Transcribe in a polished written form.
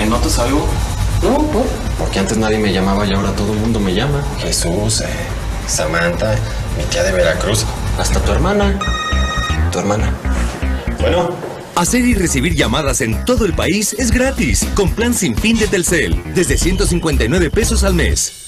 ¿Notas algo? No, porque antes nadie me llamaba y ahora todo el mundo me llama. Jesús, Samantha, mi tía de Veracruz. Hasta tu hermana. Tu hermana. Bueno. Hacer y recibir llamadas en todo el país es gratis, con plan sin fin de Telcel, desde 159 pesos al mes.